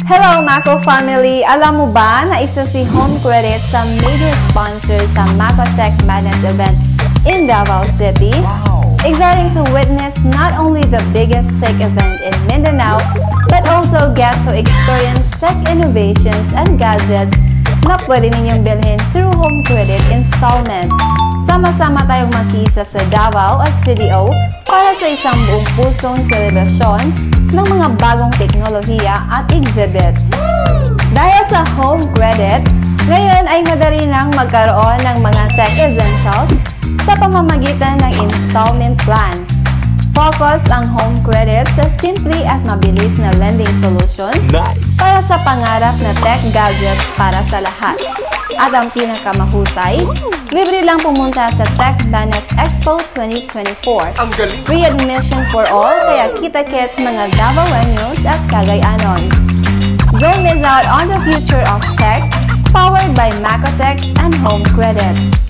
Hello Mako family! Alam mo ba na isa si HomeCredit sa major sponsor sa MakoTechmadness event in Davao City? Wow! Exciting to witness not only the biggest tech event in Mindanao, but also get to experience tech innovations and gadgets na pwede ninyong bilhin through HomeCredit installment. Sama-sama tayong makisa sa Davao at CDO para sa isang buong pusong selebrasyon ng mga bagong teknolohiya at exhibits. Dahil sa HomeCredit, ngayon ay madali nang magkaroon ng mga tech essentials sa pamamagitan ng installment plans. Focus ang HomeCredit sa simple at mabilis na lending solutions para sa pangarap na tech gadgets para sa lahat. At ang pinakamahusay, libre lang pumunta sa Biggest Tech Expo 2024. Free admission for all, kaya kita-kits mga Davaoenos at Cagayano's. Don't miss out on the future of tech, powered by Makotek and HomeCredit.